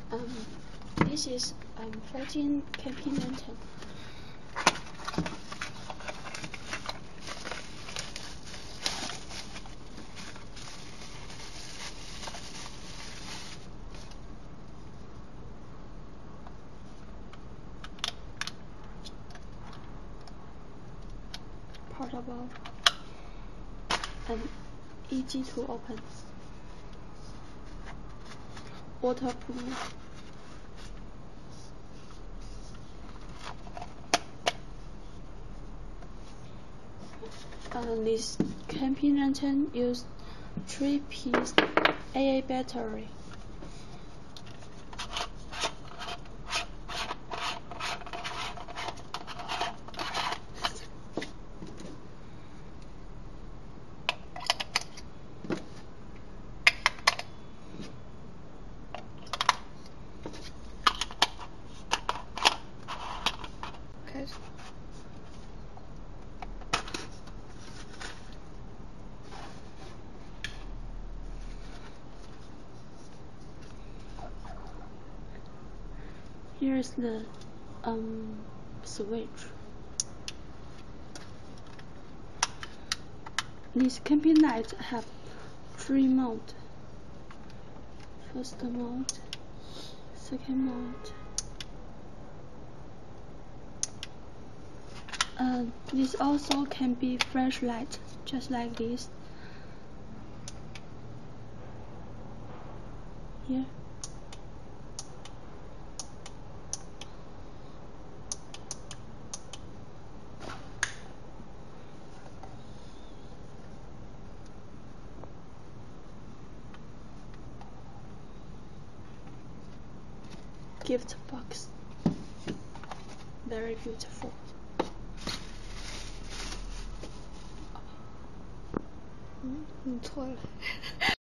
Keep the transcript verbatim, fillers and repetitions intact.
Um, this is um fourteen camping lantern. Portable and easy to open. Waterproof. Uh, this camping lantern uses three-piece A A battery. Okay. Here's the um switch. These camping lights have three modes. First mode, second mode. Uh, this also can be flashlight, just like this. Here. Gift box. Very beautiful. 嗯，你错了。